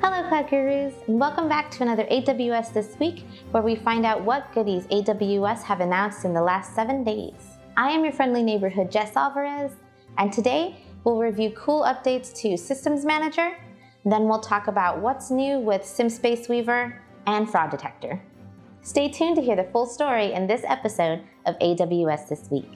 Hello Cloud Gurus, and welcome back to another AWS This Week, where we find out what goodies AWS have announced in the last 7 days. I am your friendly neighborhood Jess Alvarez, and today we'll review cool updates to Systems Manager, then we'll talk about what's new with SimSpace Weaver and Fraud Detector. Stay tuned to hear the full story in this episode of AWS This Week.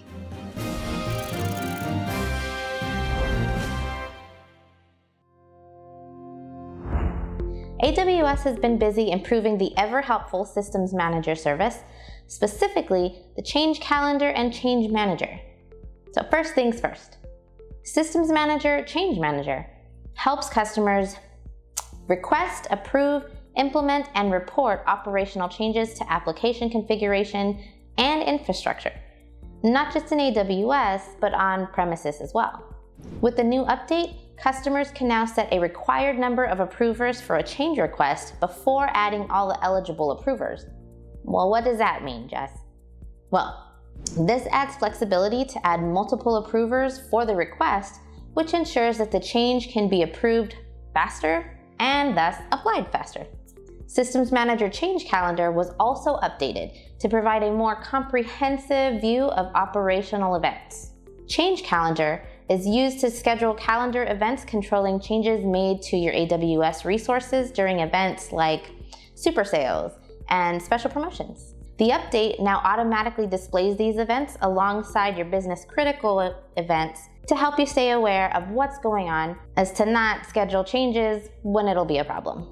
AWS has been busy improving the ever-helpful Systems Manager service, specifically the Change Calendar and Change Manager. So first things first, Systems Manager, Change Manager helps customers request, approve, implement, and report operational changes to application configuration and infrastructure, not just in AWS, but on premises as well. With the new update, customers can now set a required number of approvers for a change request before adding all the eligible approvers. Well, what does that mean, Jess? Well, this adds flexibility to add multiple approvers for the request, which ensures that the change can be approved faster and thus applied faster. Systems Manager Change Calendar was also updated to provide a more comprehensive view of operational events. Change Calendar is used to schedule calendar events controlling changes made to your AWS resources during events like super sales and special promotions. The update now automatically displays these events alongside your business critical events to help you stay aware of what's going on, as to not schedule changes when it'll be a problem.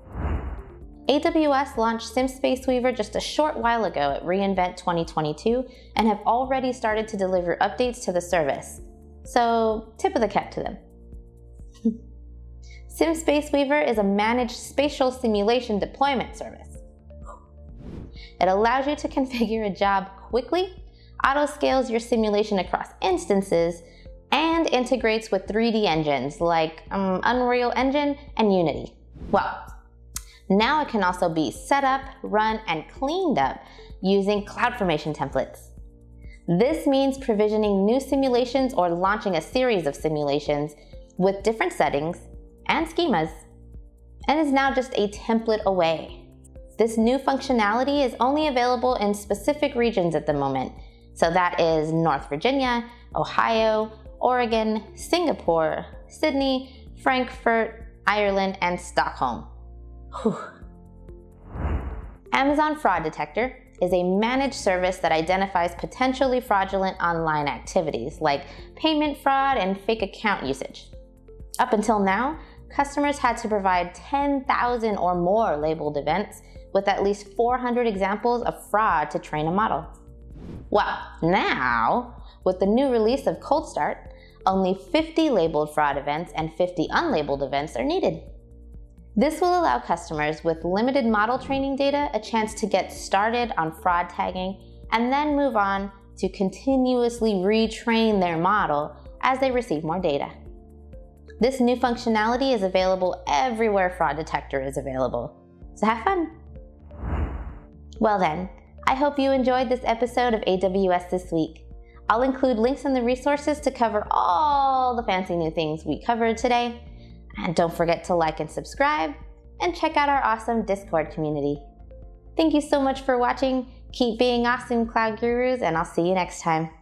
AWS launched SimSpace Weaver just a short while ago at reInvent 2022 and have already started to deliver updates to the service. So, tip of the cap to them. SimSpace Weaver is a managed spatial simulation deployment service. It allows you to configure a job quickly, auto-scales your simulation across instances, and integrates with 3D engines like Unreal Engine and Unity. Well, now it can also be set up, run, and cleaned up using CloudFormation templates. This means provisioning new simulations or launching a series of simulations with different settings and schemas, and is now just a template away. This new functionality is only available in specific regions at the moment, so that is North Virginia, Ohio, Oregon, Singapore, Sydney, Frankfurt, Ireland, and Stockholm. Whew. Amazon Fraud Detector is a managed service that identifies potentially fraudulent online activities like payment fraud and fake account usage. Up until now, customers had to provide 10,000 or more labeled events with at least 400 examples of fraud to train a model. Well, now, with the new release of Cold Start, only 50 labeled fraud events and 50 unlabeled events are needed. This will allow customers with limited model training data a chance to get started on fraud tagging and then move on to continuously retrain their model as they receive more data. This new functionality is available everywhere Fraud Detector is available, so have fun! Well then, I hope you enjoyed this episode of AWS This Week. I'll include links in the resources to cover all the fancy new things we covered today. And don't forget to like and subscribe, and check out our awesome Discord community. Thank you so much for watching. Keep being awesome, Cloud Gurus, and I'll see you next time.